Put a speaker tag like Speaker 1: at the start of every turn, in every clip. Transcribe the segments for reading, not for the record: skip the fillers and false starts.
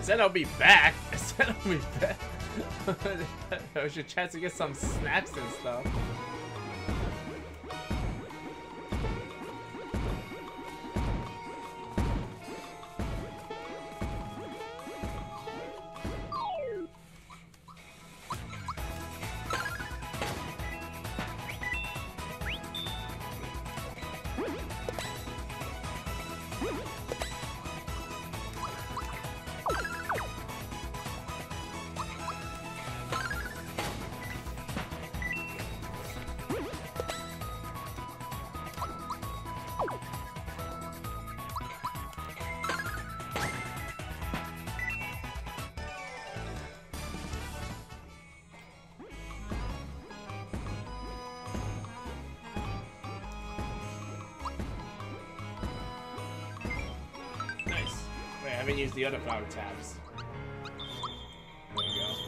Speaker 1: I said I'll be back. I said I'll be back. That was your chance to get some snacks and stuff. I haven't used the other flower tabs. There we go.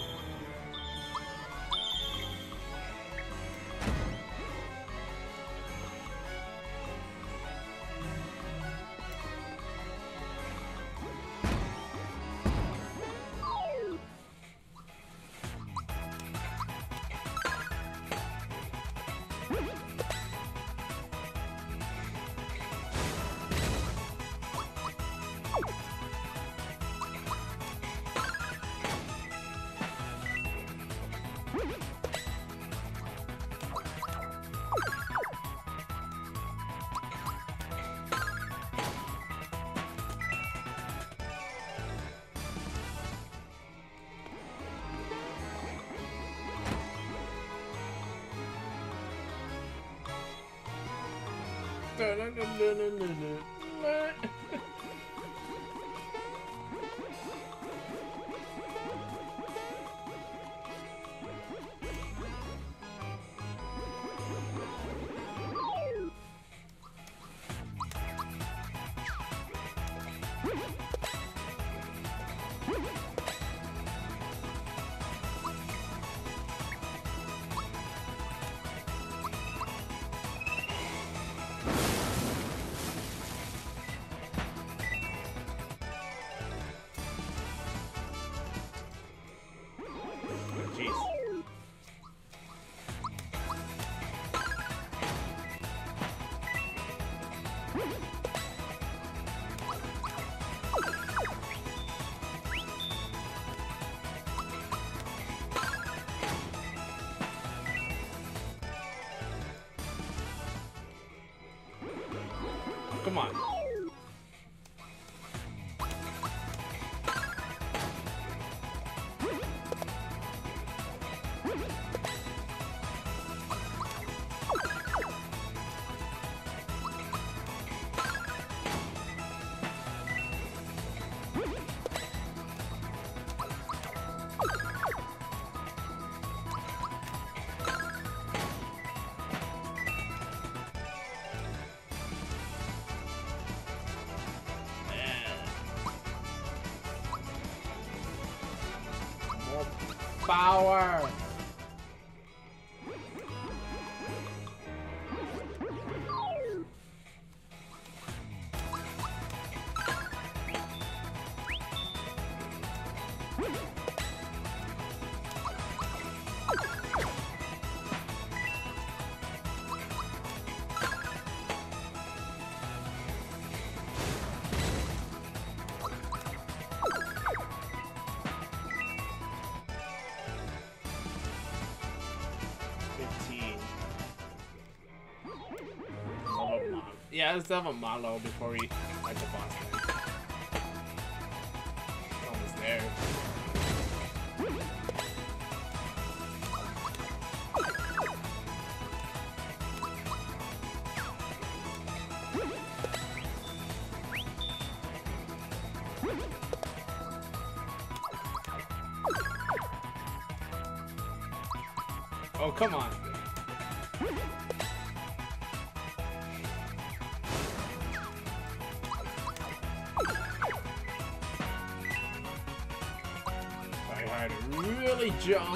Speaker 1: Come on. Power! Yeah, let's have a Malo before we fight the boss thing. Almost there. Oh, come on. Really jump.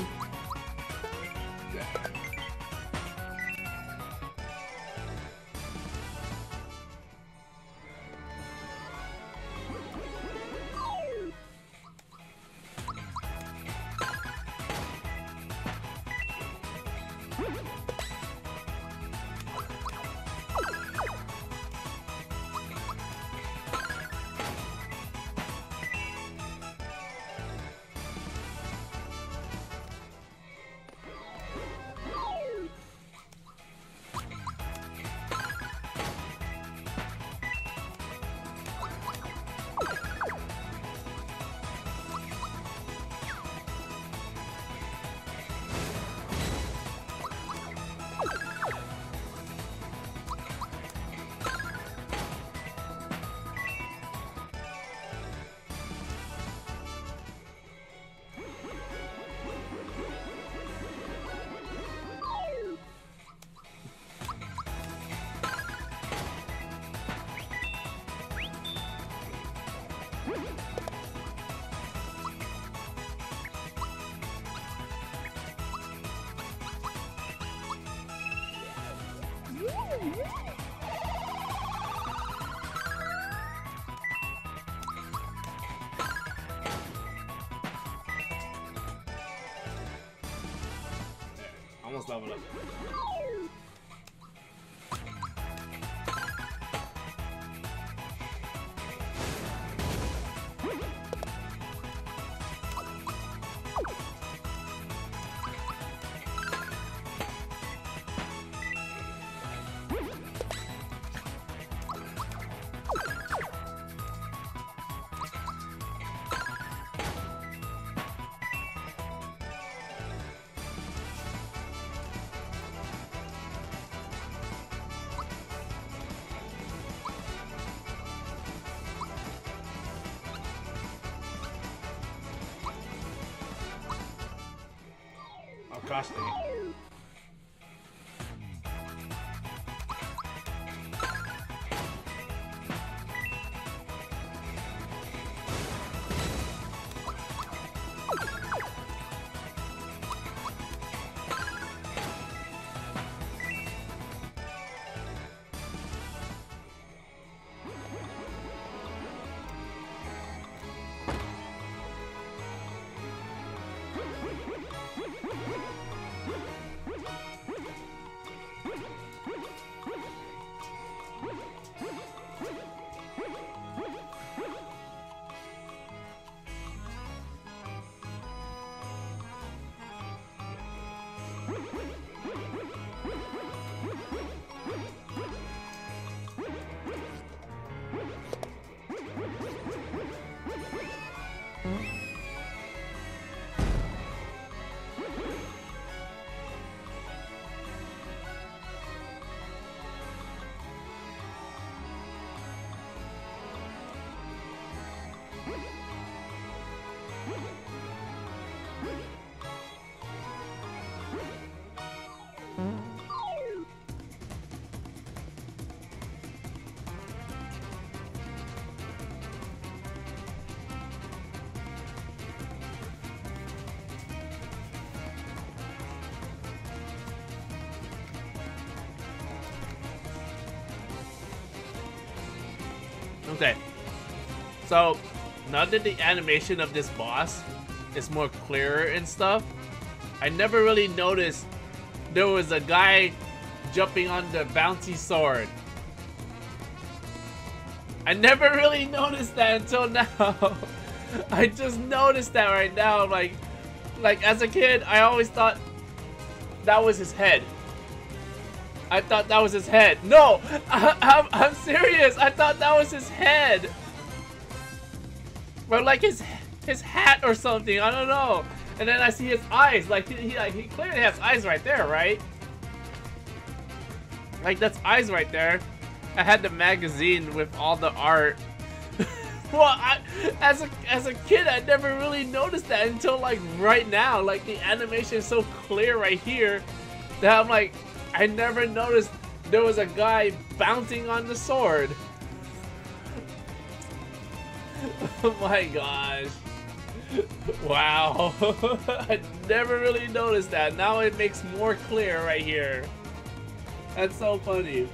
Speaker 1: Almost leveled up. Oh gosh dang it. Okay, so now that the animation of this boss is more clearer and stuff, I never really noticed there was a guy jumping on the bouncy sword. I never really noticed that until now. I just noticed that right now. Like as a kid, I always thought that was his head. I thought that was his head. No, I'm serious. I thought that was his head, or like his hat or something. I don't know. And then I see his eyes. Like he clearly has eyes right there, right? Like that's eyes right there. I had the magazine with all the art. Well, as a kid, I never really noticed that until like right now. Like the animation is so clear right here that I'm like, I never noticed there was a guy bouncing on the sword. Oh my gosh. Wow. I never really noticed that. Now it makes more clear right here. That's so funny.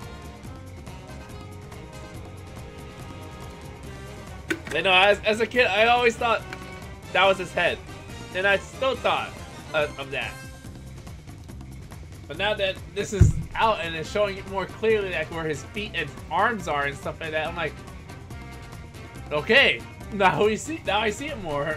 Speaker 1: You know, as a kid, I always thought that was his head. And I still thought of that. But now that this is out and it's showing it more clearly, like where his feet and arms are and stuff like that, I'm like, okay, now I see it more.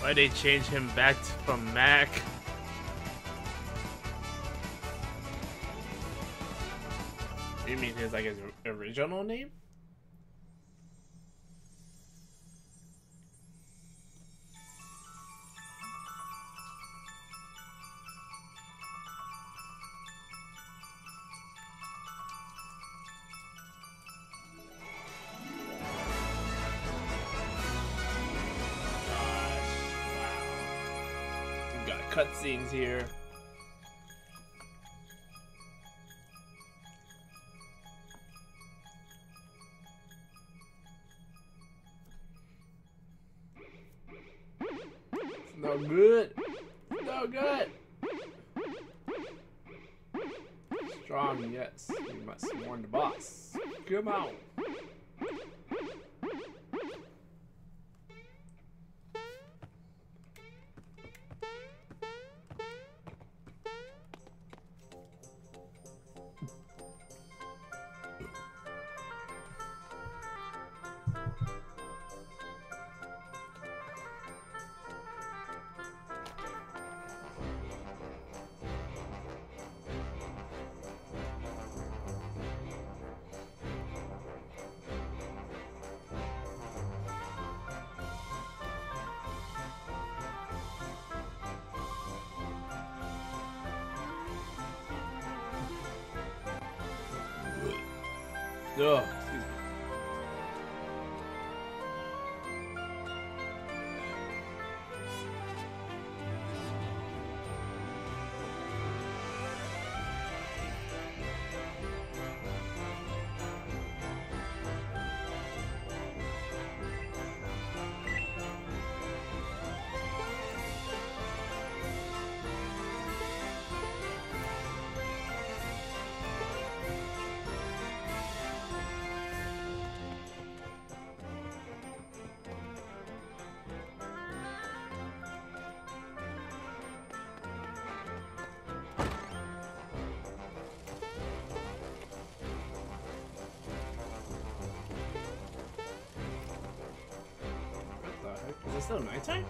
Speaker 1: Why they change him back from Mac? You mean his like his original name? Cutscenes here. It's no good. No good. Strong, yes. You must warn the boss. Come on. Oh, excuse me. Is it still nighttime?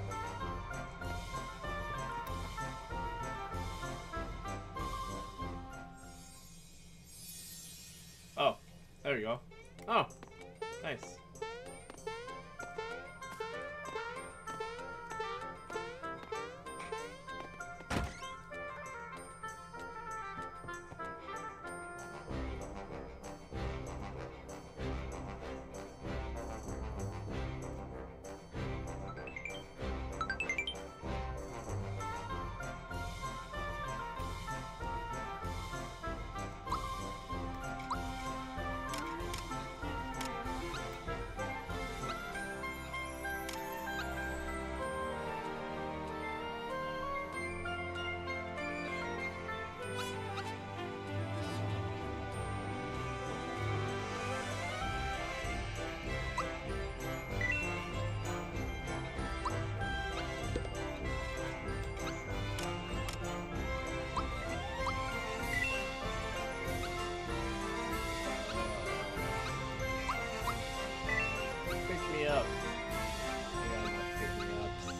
Speaker 1: Oh, there we go. Oh, nice. Me up. Yeah, not pick me up.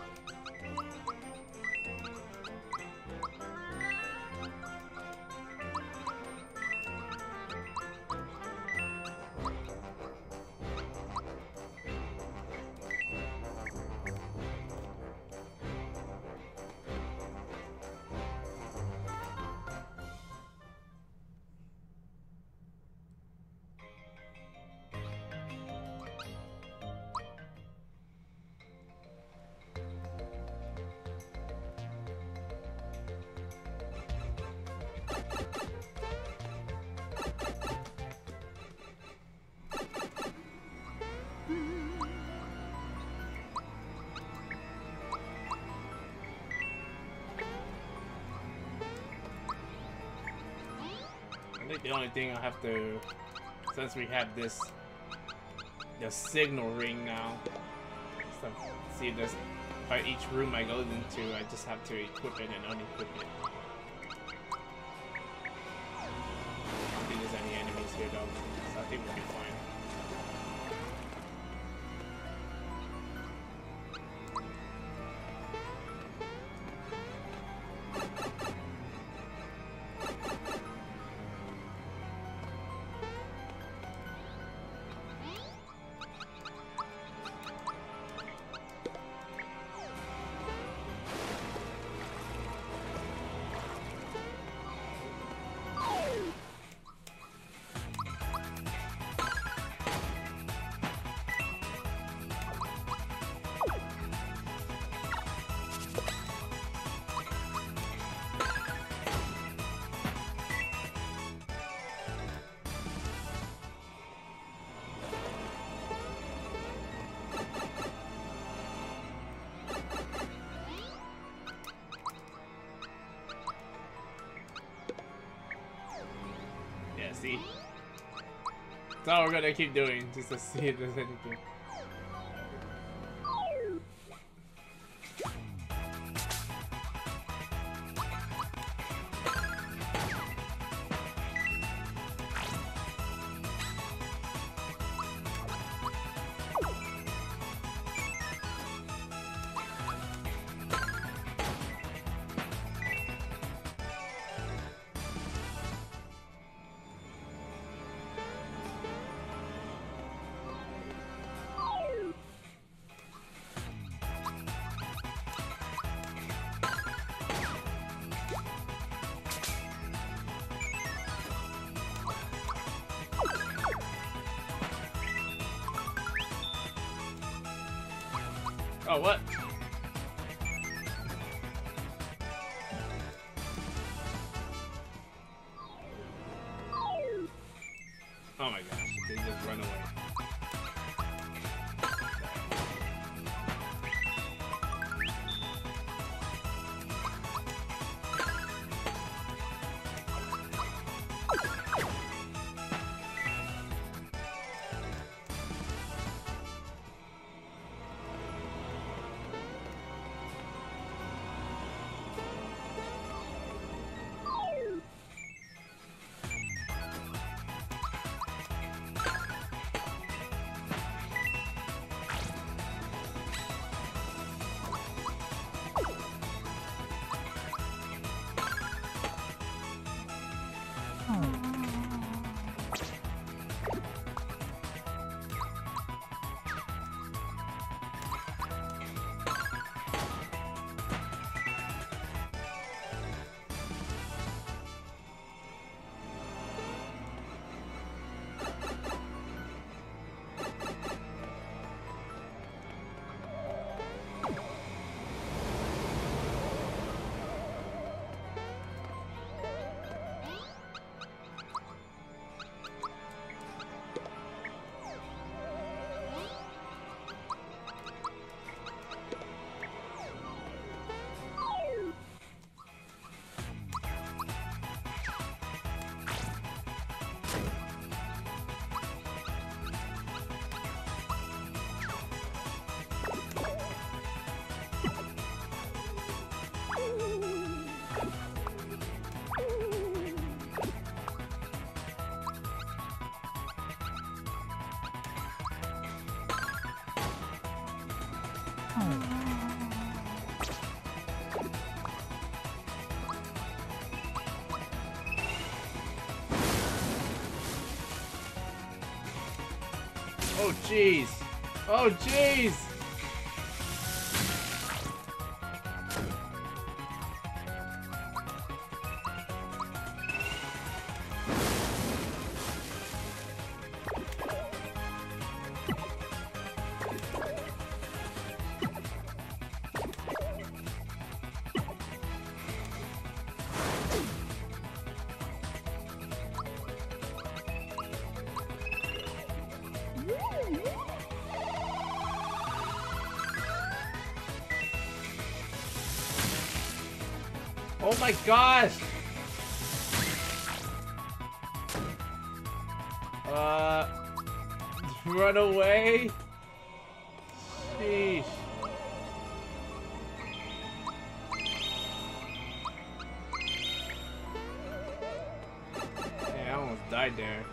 Speaker 1: I think the only thing I have to, since we have this, the signal ring now, so see this, by each room I go into, I just have to equip it and unequip it. I don't think there's any enemies here though, so I think we'll be fine. see. That's all we're gonna keep doing, just to see if there's anything. Oh, what? Oh my gosh, they just run away. Oh jeez. Oh jeez. Oh my gosh! Run away? Sheesh. Yeah, I almost died there.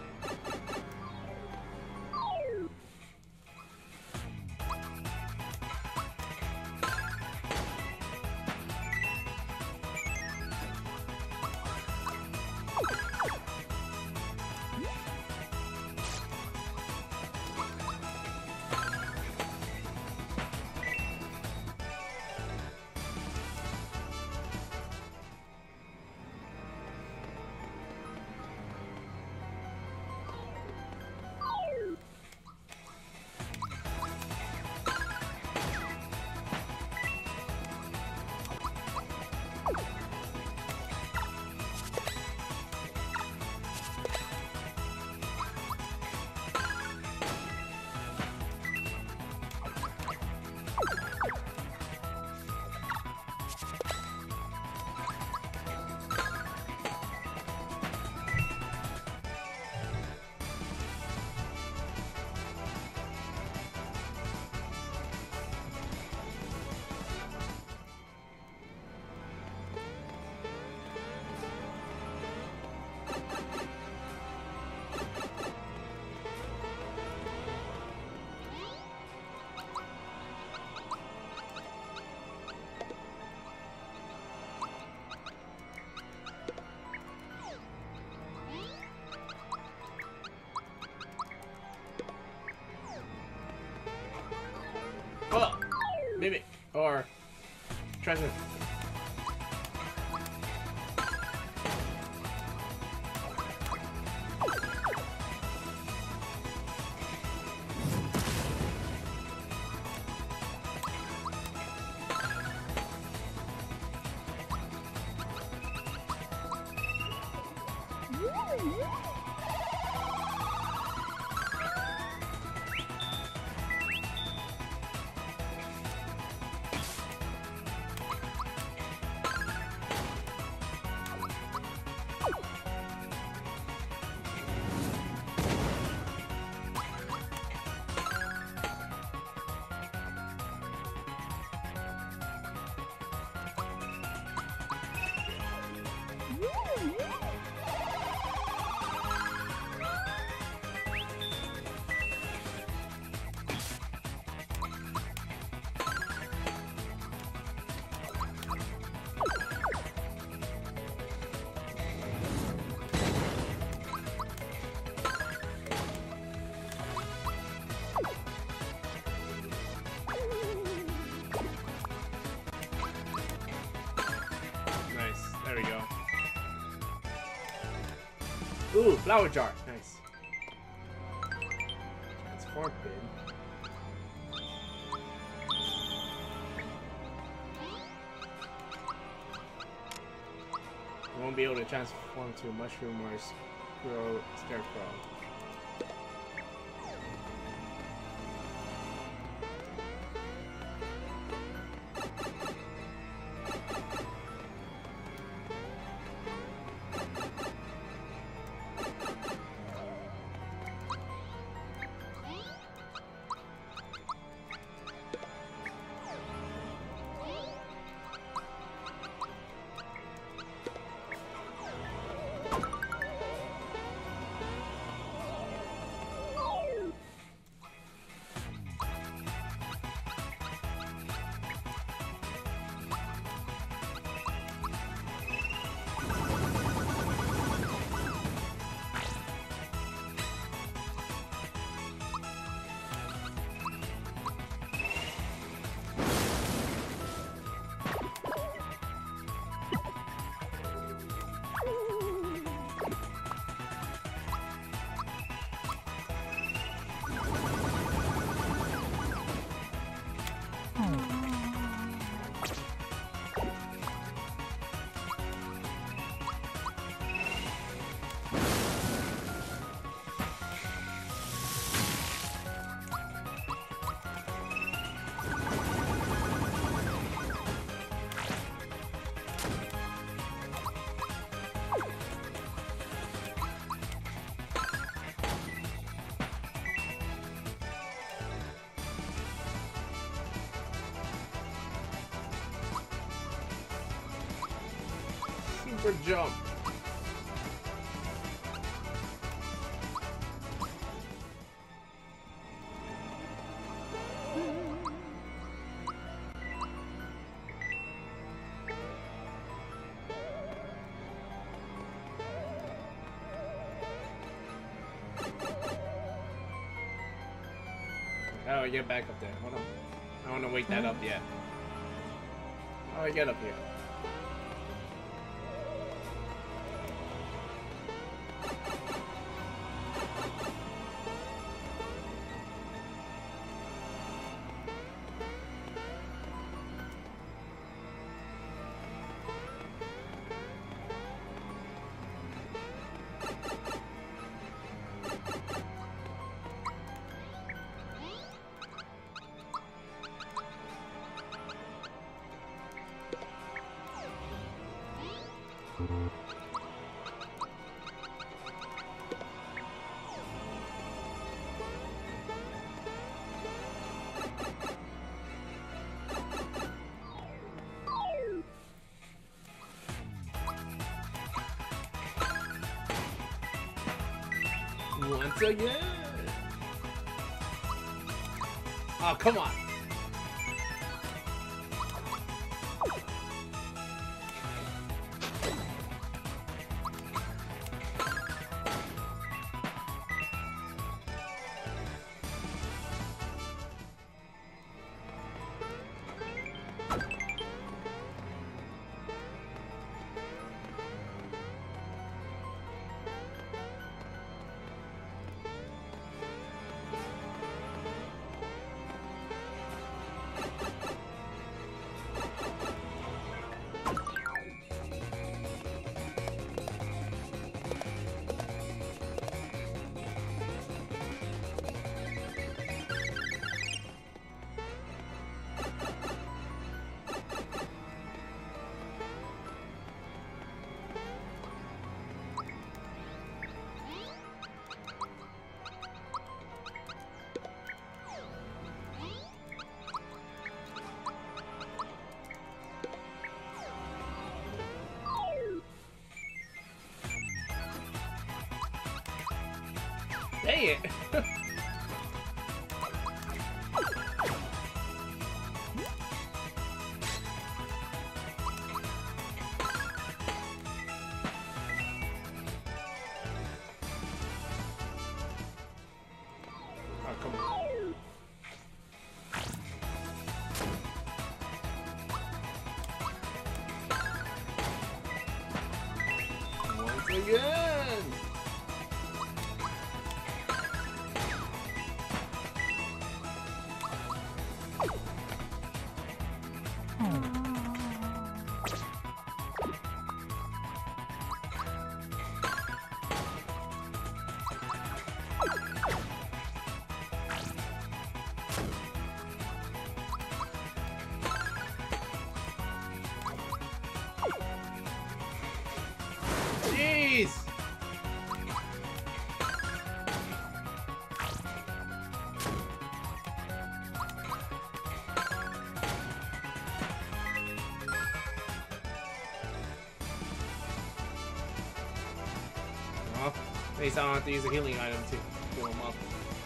Speaker 1: Mimic or transmit. There we go. Ooh, flower jar. Nice. Transform bin. You won't be able to transform to a mushroom or a scarecrow. Super jump. How do I get back up there? Hold on. I don't want to wake that up yet. How do I get up here? Once again. Oh, come on. Dang it! Oh, come on. Once again! Jeez! Well, at least I don't have to use a healing item to heal him up.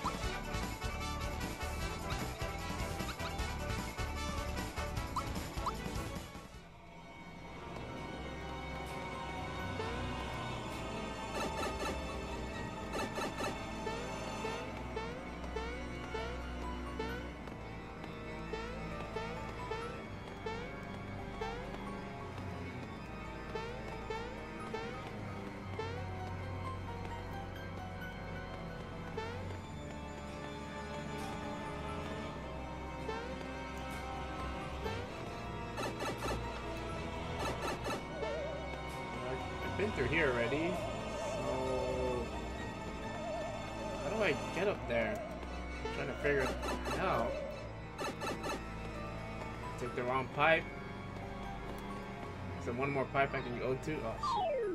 Speaker 1: I've been through here already, so how do I get up there? I'm trying to figure it out. Take the wrong pipe. Is there one more pipe I can go to? Oh, shit.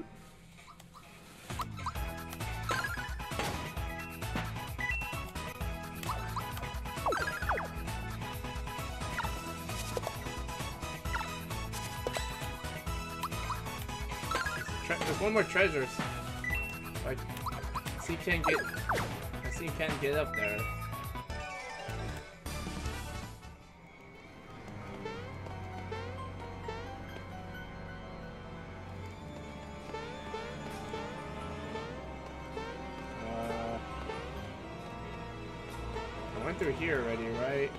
Speaker 1: There's one more treasure. Like, I see you can't get up there. I went through here already, right?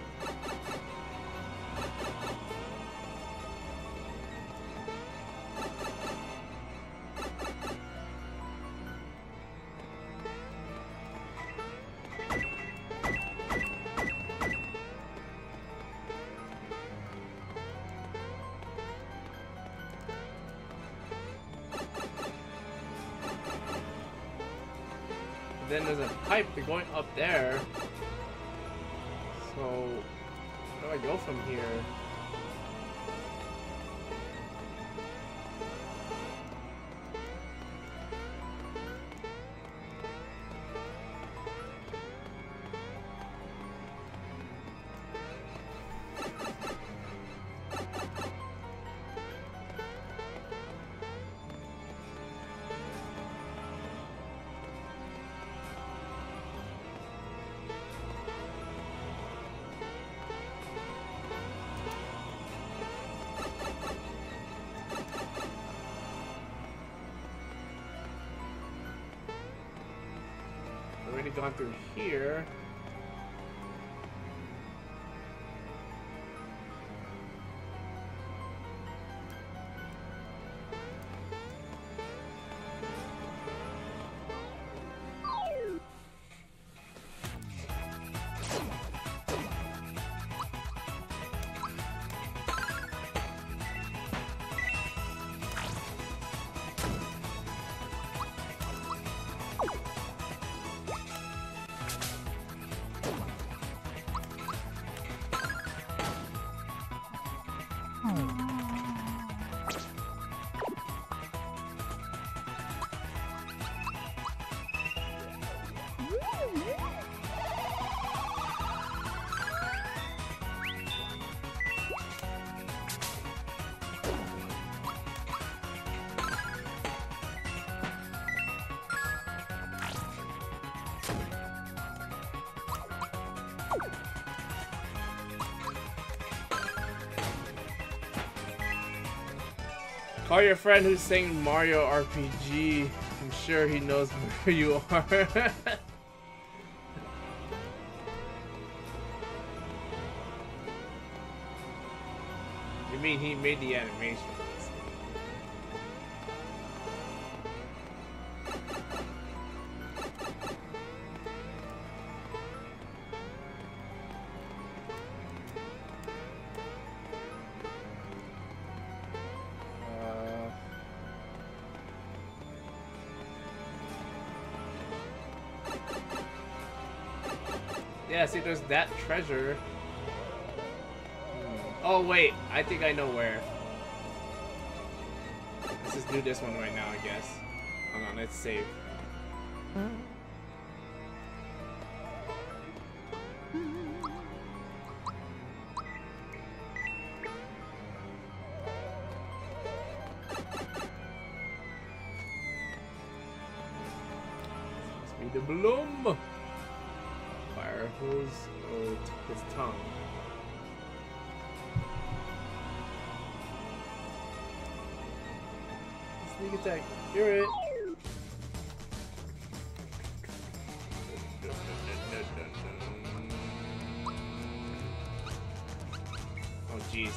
Speaker 1: Then there's a pipe going up there. So where do I go from here? Already gone through here. Call your friend who's saying Mario RPG. I'm sure he knows where you are. You mean he made the animations? Yeah, see, there's that treasure. Oh, wait. I think I know where. Let's just do this one right now, I guess. Hold on, let's save. This must be the bloom. Fire hose or his tongue. Sneak attack. Hear it. Oh jeez.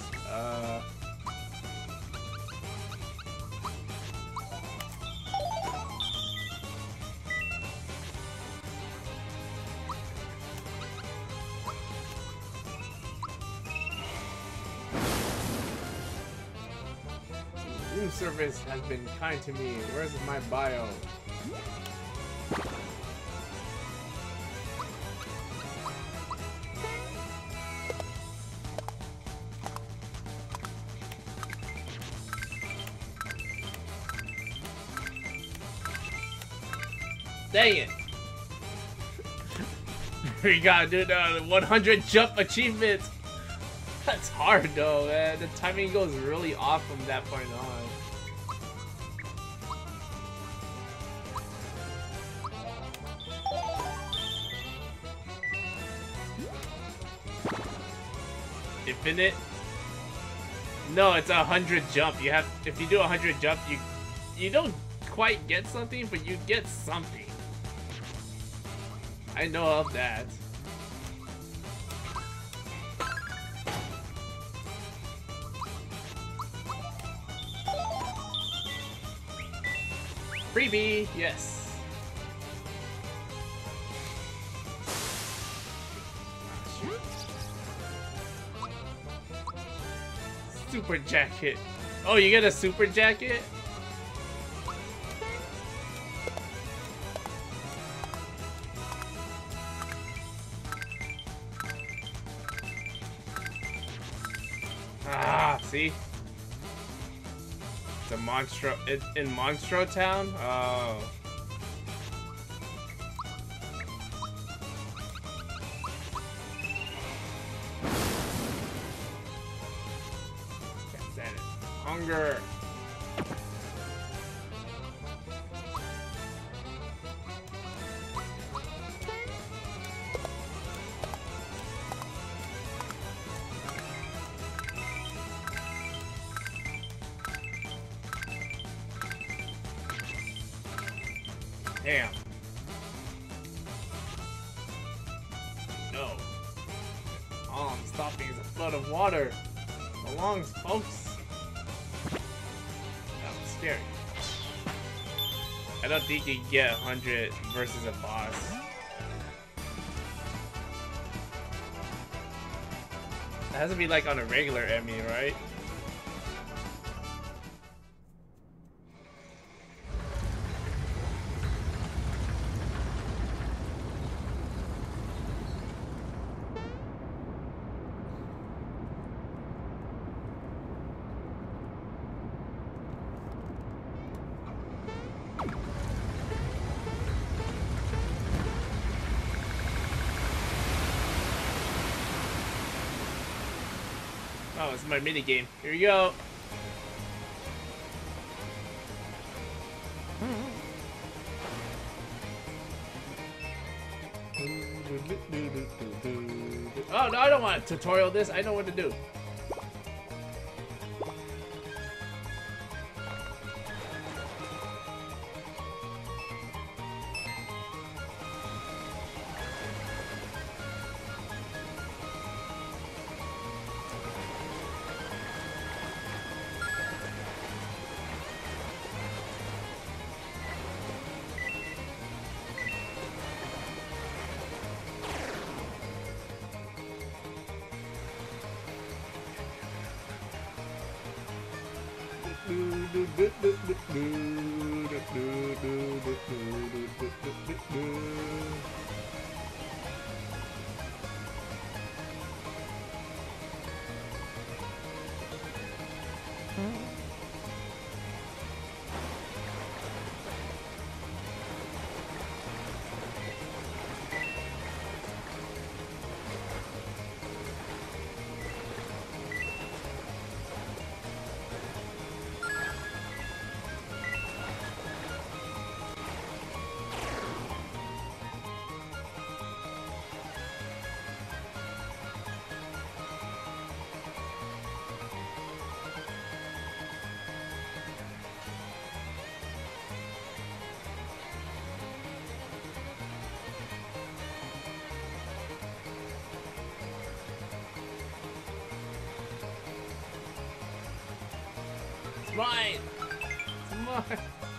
Speaker 1: Room service has been kind to me. Where's my bio? Dang it! We gotta do the 100 jump achievement. That's hard though, man. The timing goes really off from that point on. Infinite? No, it's 100 jump. You have, if you do 100 jump, you don't quite get something, but you get something. I know of that. Freebie, yes. Super jacket. Oh, you get a super jacket? Ah, see? It's a Monstro. It's in Monstro Town? Oh. Can't stand it. Hunger. Damn. No. All I'm stopping is a flood of water. So long, folks. That was scary. I don't think you can get 100 versus a boss. It has to be like on a regular Emmy, right? Oh, it's my mini game. Here you go. Oh no, I don't want to tutorial this. I know what to do. It's mine! It's mine!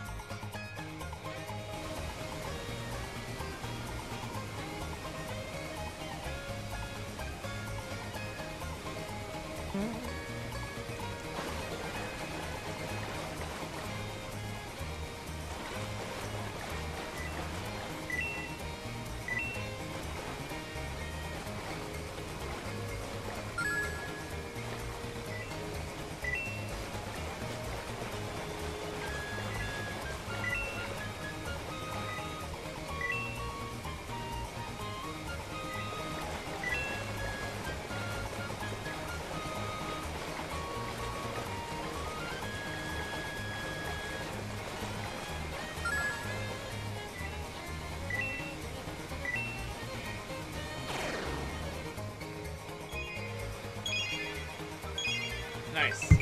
Speaker 1: Nice.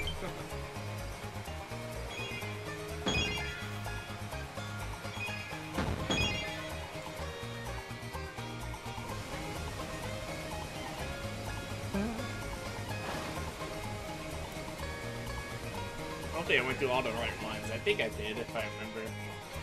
Speaker 1: I don't think I went through all the right ones. I think I did, if I remember.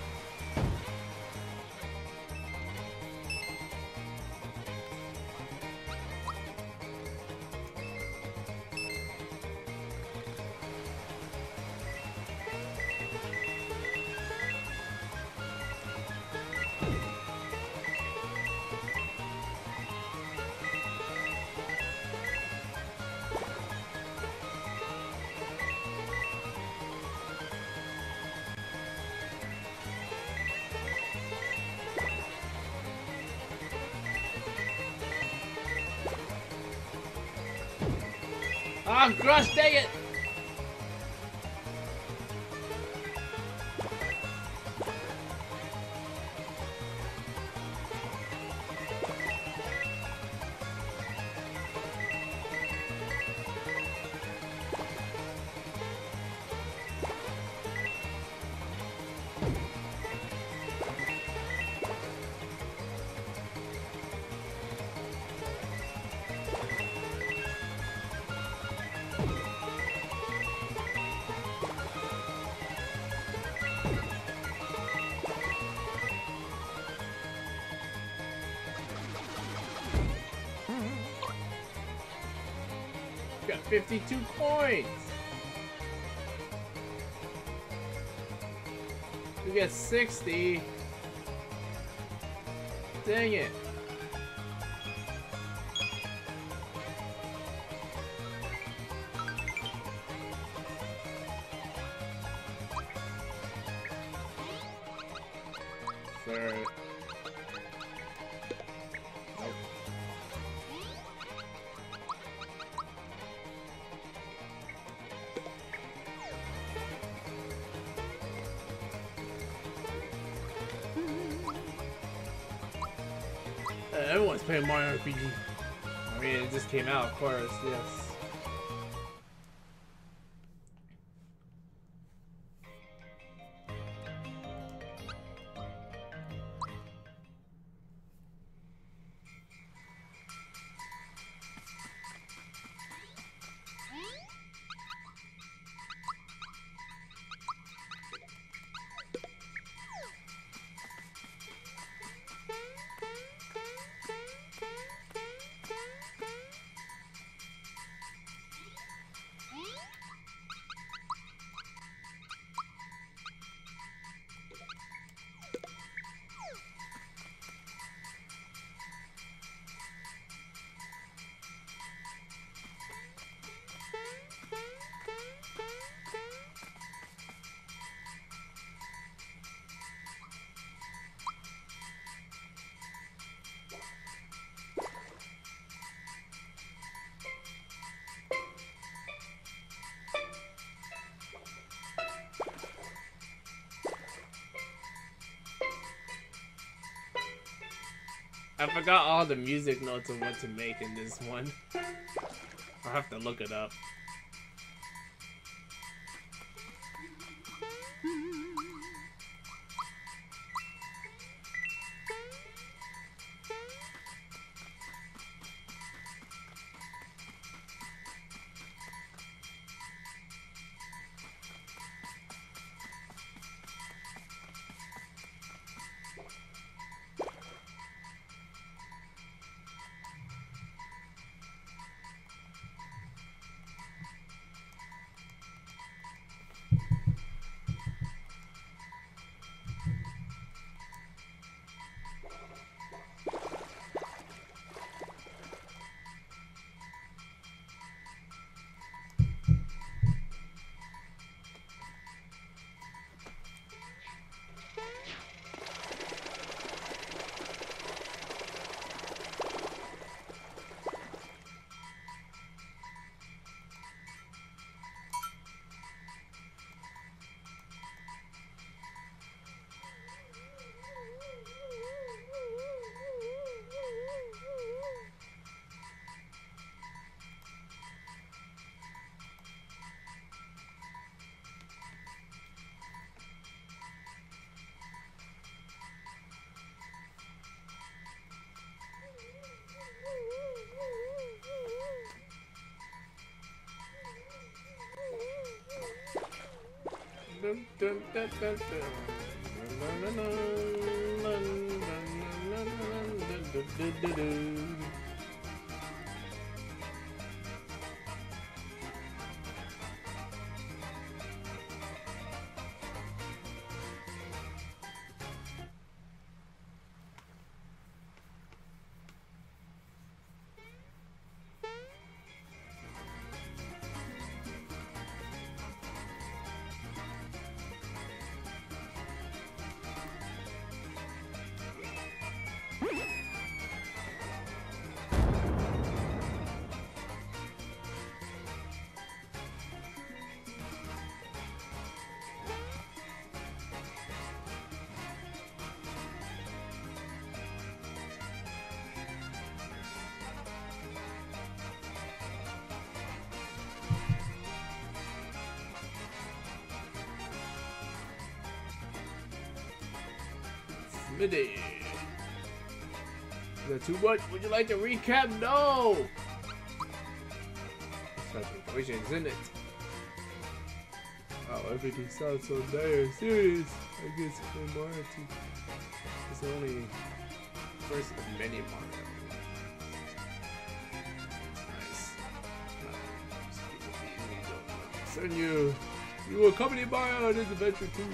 Speaker 1: Oh, gosh, dang it! Got 52 coins. We get 60. Dang it. Third. Everyone's playing Mario RPG. I mean, it just came out, of course, yes. I forgot all the music notes of what to make in this one. I'll have to look it up. Smitty. Is that too much? Would you like to recap? No! Special information is in it. Oh, everything sounds so dire. Serious. I guess Mario is only first of many Mario. Nice. Send you. You will accompany Mario on his adventure too.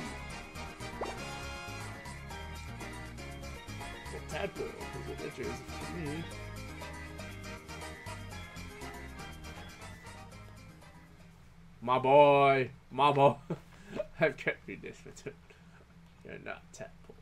Speaker 1: Tadpole, his adventures for me. My boy. I've kept you this for two. You're not Tadpole.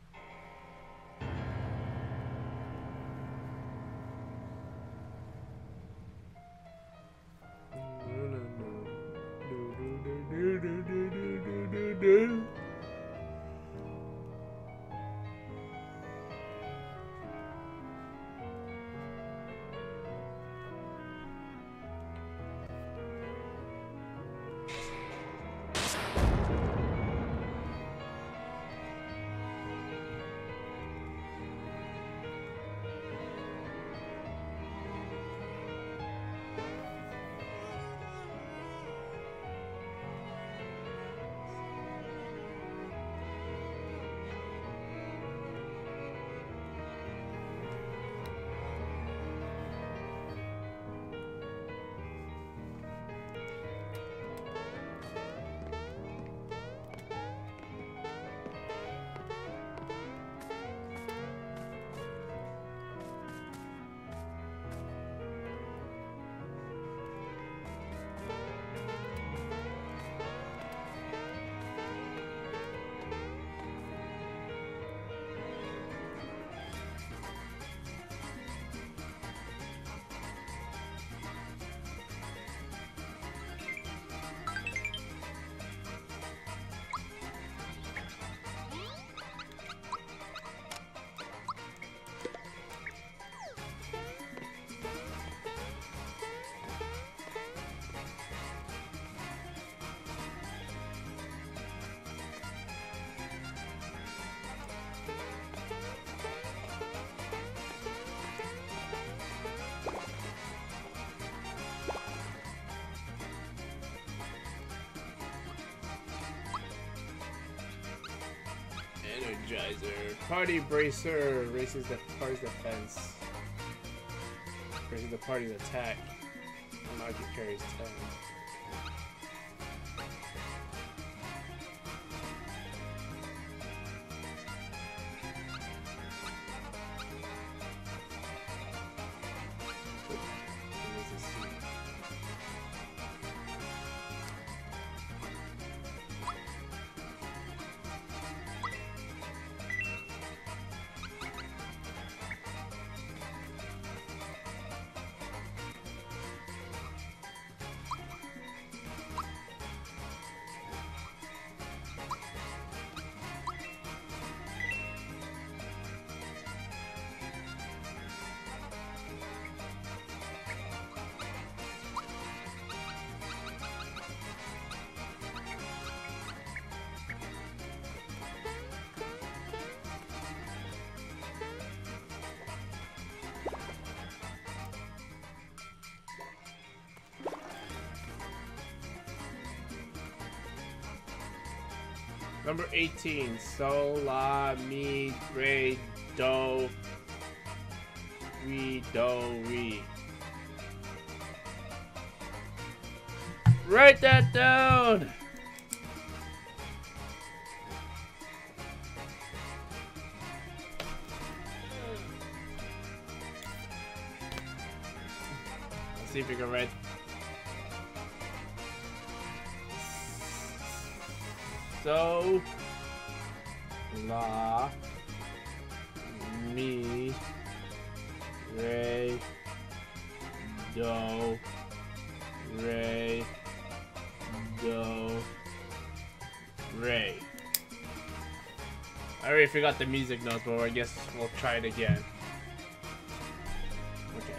Speaker 1: Energizer. Party Bracer races the party's defense. Races the party's attack. Market carries 10. Number 18, Sol, La, Mi, Re, Do, Re, Do, Re. Write that down! Let's see if we can write. So, La, Mi, Re, Do, Re, Do, Re. I already forgot the music notes, but I guess we'll try it again. Okay.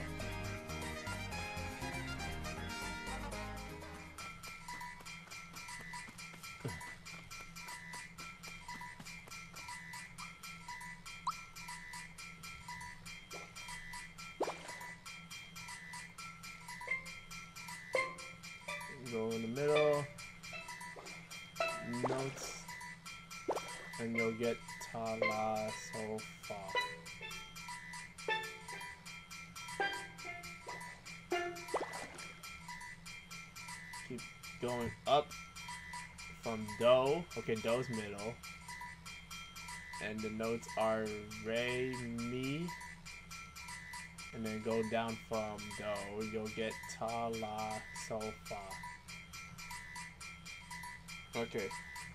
Speaker 1: Go in the middle, notes, and you'll get ta, la, sol, fa. Keep going up from do. Okay, do's middle, and the notes are re, mi, and then go down from do. You'll get ta, la, sol, fa. Okay.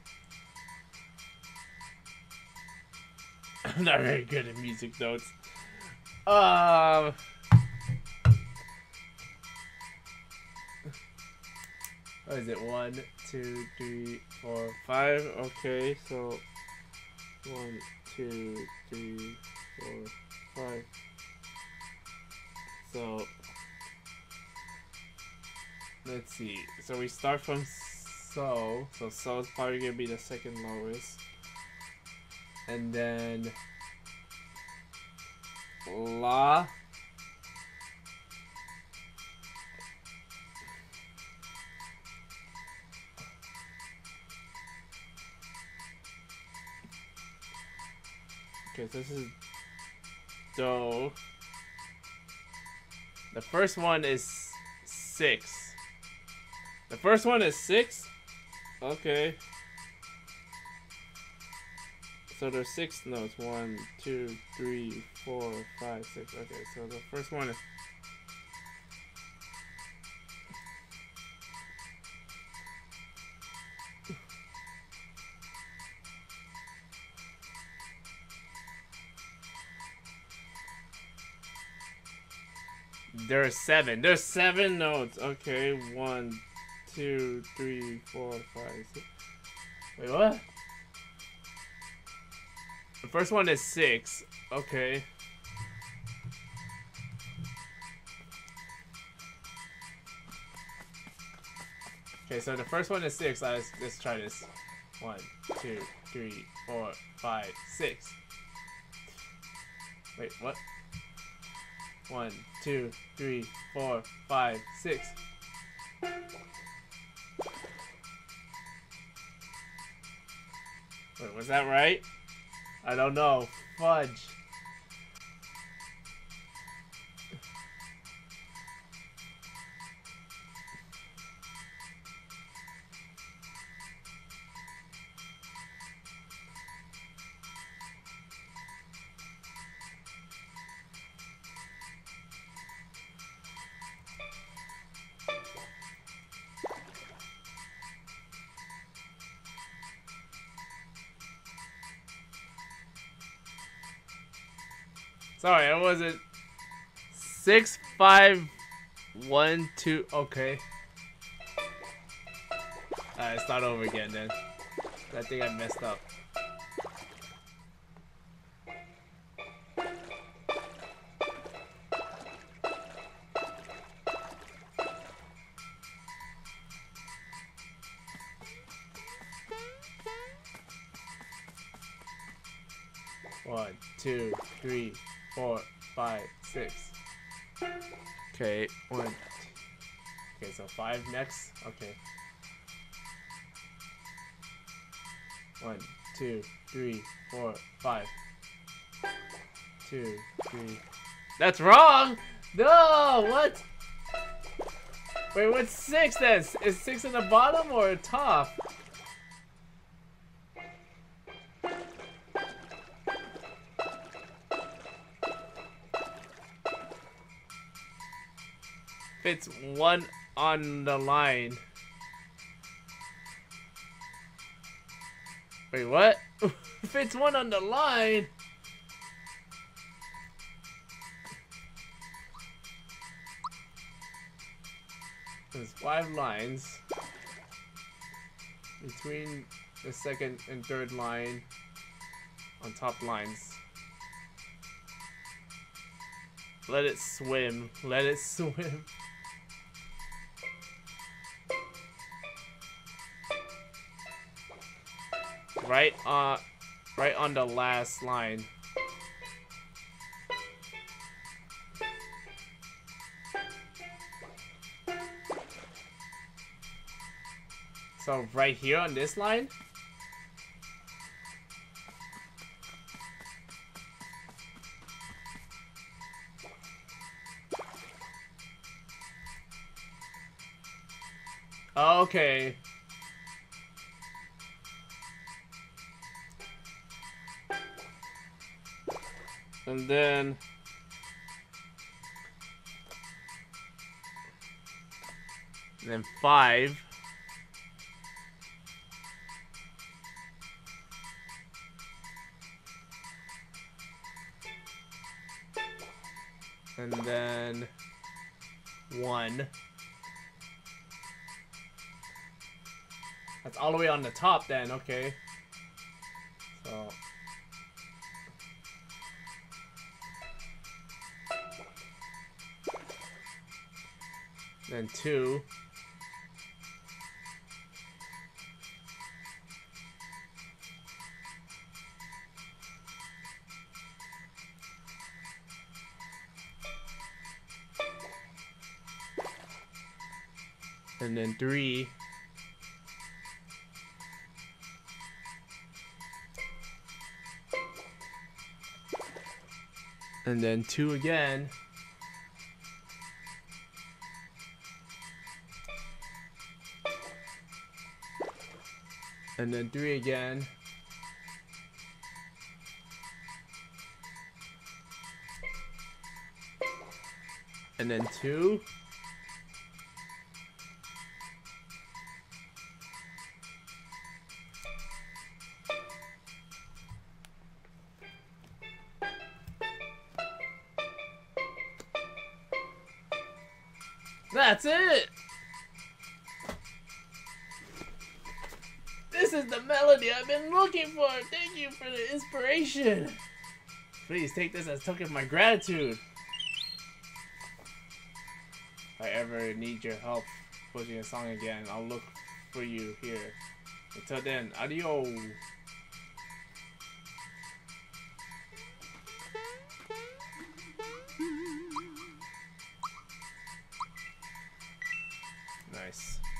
Speaker 1: I'm not very good at music notes. What is it? 1, 2, 3, 4, 5. Okay, so 1, 2, 3, 4, 5. So let's see. So we start from so is probably gonna be the second lowest, and then la, okay, so this is do. The first one is 6. The first one is 6. Okay. So there's 6 notes. 1, 2, 3, 4, 5, 6. Okay, so the first one is. There's 7. There's 7 notes. Okay, 1, 2, 3, 4, 5, 6. Wait, what? The first one is 6. Okay. Okay, so the first one is 6. Let's try this. 1, 2, 3, 4, 5, 6. Wait, what? 1, 2, 3, 4, 5, 6. Wait, was that right? I don't know. Fudge. Sorry, it wasn't 6, 5, 1, 2. Okay. Alright, start over again then. I think I messed up. One, 2, 3, 4, 5, 6. Okay, 1. Okay, so 5 next. Okay. 1, 2, 3, 4, 5. 2, 3. That's wrong! No! What? Wait, what's 6 then? Is 6 in the bottom or top? It's 1 on the line. Wait, what? Fits 1 on the line? There's 5 lines between the second and third line on top lines. Let it swim. Let it swim. Right on the last line. So right here on this line? Okay. And then 5. And then 1. That's all the way on the top then, okay. So then 2. And then 3. And then 2 again. And then 3 again. And then 2. That's it! This is the melody I've been looking for! Thank you for the inspiration! Please take this as a token of my gratitude! If I ever need your help pushing a song again, I'll look for you here. Until then, adios! Nice.